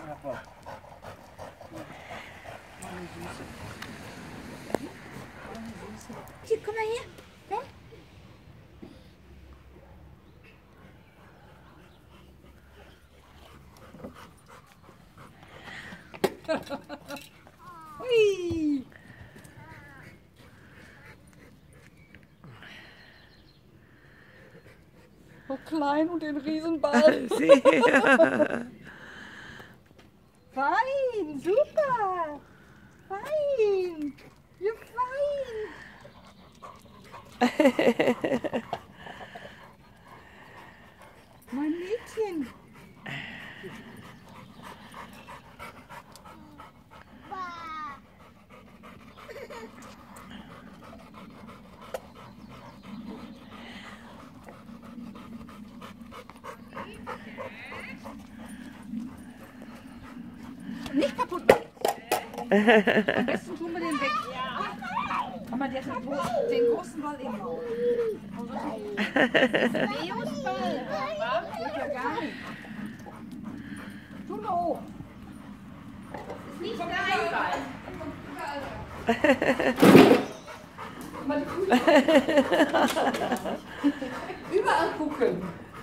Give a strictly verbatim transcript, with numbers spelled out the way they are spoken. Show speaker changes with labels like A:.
A: Hier, komm mal her. Ne? Hui. So klein und den Riesenball. Fein, super. Fein. Ja, fein. Mein Mädchen. Nicht kaputt machen. Am besten tun wir den weg. Aber der hat den großen Ball im Maul. Leos Ball. Geht ja gar nicht. Tu mal hoch. Ist nicht dein Ball. Überall gucken.